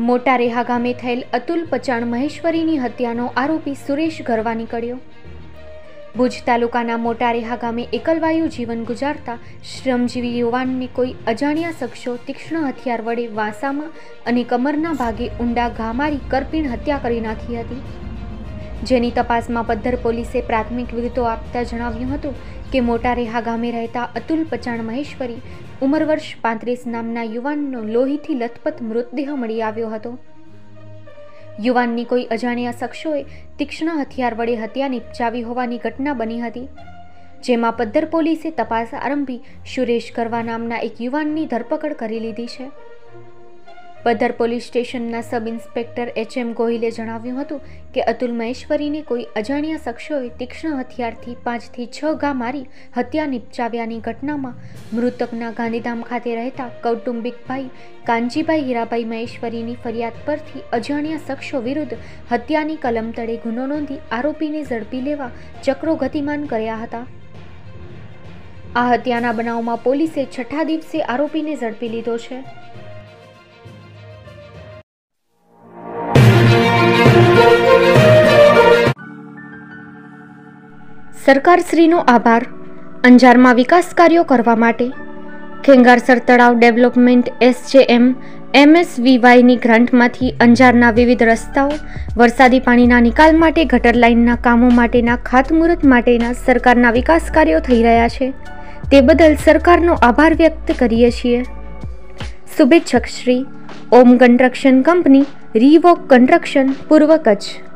મોટા રેહા ગામે થયેલ અતુલ પચાણ મહેશ્વરીની હત્યાનો આરોપી સુરેશ ગરવા નીકળ્યો। ભુજ તાલુકાના મોટા રેહા ગામે એકલવાયુ જીવન ગુજારતા શ્રમજીવી યુવાનને કોઈ અજાણ્યા શખ્સો તીક્ષ્ણ હથિયાર વડે વાંસામાં અને કમરના ભાગે ઊંડા ઘા મારી કરપીણ હત્યા કરી નાખી હતી, જેની તપાસમાં પદ્ધર પોલીસે પ્રાથમિક વિગતો આપતા જણાવ્યું હતું કે મોટા રેહા ગામે રહેતા અતુલ પચાણ મહેશ્વરી ઉંમર વર્ષ 35 નામના યુવાનનો લોહીથી લથપથ મૃતદેહ મળી આવ્યો હતો। યુવાનની કોઈ અજાણ્યા શખ્સોએ તીક્ષ્ણ હથિયાર વડે હત્યા નિપજાવી હોવાની ઘટના બની હતી, જેમાં પદ્ધર પોલીસે તપાસ આરંભી સુરેશ ગરવા નામના એક યુવાનની ધરપકડ કરી લીધી છે। પદ્ધર પોલીસ સ્ટેશનના સબ ઇન્સ્પેક્ટર HM ગોહિલે જણાવ્યું હતું કે અતુલ મહેશ્વરીને કોઈ અજાણ્યા શખ્સોએ તીક્ષ્ણ હથિયારથી 5 થી 6 ઘા મારી હત્યા નિપજાવ્યાની ઘટનામાં મૃતકના ગાંધીધામ ખાતે રહેતા કૌટુંબિક ભાઈ કાનજીભાઈ હીરાભાઈ મહેશ્વરીની ફરિયાદ પરથી અજાણ્યા શખ્સો વિરુદ્ધ હત્યાની કલમ તળે ગુનો નોંધી આરોપીને ઝડપી લેવા ચક્રો ગતિમાન કર્યા હતા। આ હત્યાના બનાવમાં પોલીસે 6થા દિવસે આરોપીને ઝડપી લીધો છે। સરકારશ્રીનો આભાર। અંજારમાં વિકાસ કાર્યો કરવા માટે ખેંગારસર તળાવ ડેવલપમેન્ટ SJM MSVYની ગ્રાન્ટમાંથી અંજારના વિવિધ રસ્તાઓ, વરસાદી પાણીના નિકાલ માટે ગટર લાઇનના કામો માટેના ખાતમુહૂર્ત માટેના સરકારના વિકાસ કાર્યો થઈ રહ્યા છે, તે બદલ સરકારનો આભાર વ્યક્ત કરીએ છીએ। શુભેચ્છક શ્રી ઓમ કન્સ્ટ્રક્શન કંપની, રીવોક કન્સ્ટ્રક્શન, પૂર્વ કચ્છ।